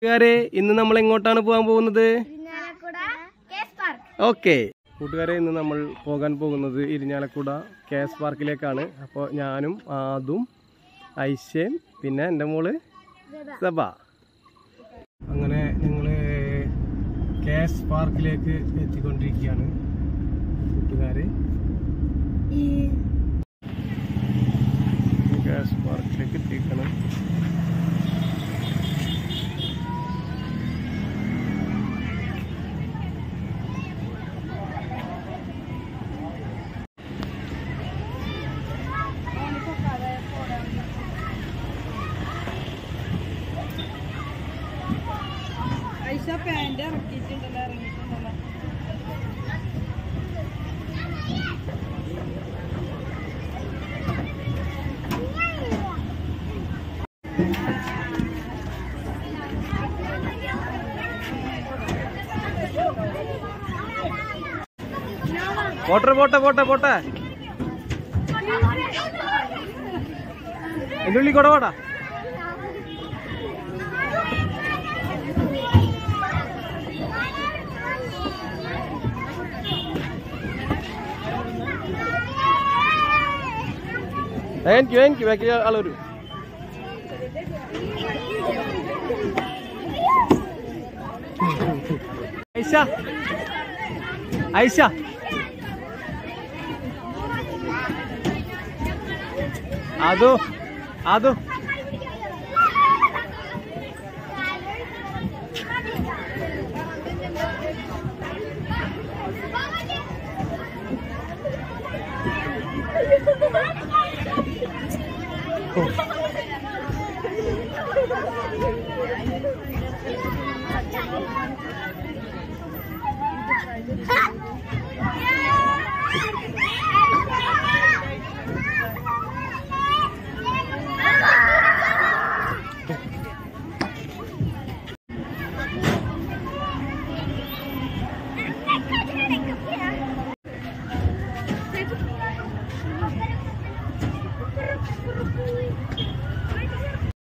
കൂട്ടുകാരെ ഇന്ന് നമ്മൾ എങ്ങോട്ടാണ് പോകാൻ പോകുന്നത്? ഓക്കെ കൂട്ടുകാരെ, ഇന്ന് നമ്മൾ പോകാൻ പോകുന്നത് ഇരിഞ്ഞാലക്കുട KS പാർക്കിലേക്കാണ്. അപ്പോൾ ഞാനും ആദും ഐഷയും പിന്നെ എൻ്റെ മോള് സബ അങ്ങനെ ഞങ്ങൾ KS പാർക്കിലേക്ക് എത്തിക്കൊണ്ടിരിക്കുകയാണ്. കൂട്ടുകാരെ KS പാർക്കിലേക്ക് എത്തിക്കണം. പാന്റ് ഇറക്കിയിട്ടുണ്ടല്ലോ, ഇറങ്ങിയിട്ടുണ്ടല്ലോ. പോട്ടെ പോട്ടെ പോട്ടെ പോട്ടെ എൻ്റെ ഉള്ളി കൂടെ പോടാ. എനിക്ക് ബാക്കി ആളൊരു ഐഷ ഐഷ അതോ അതോ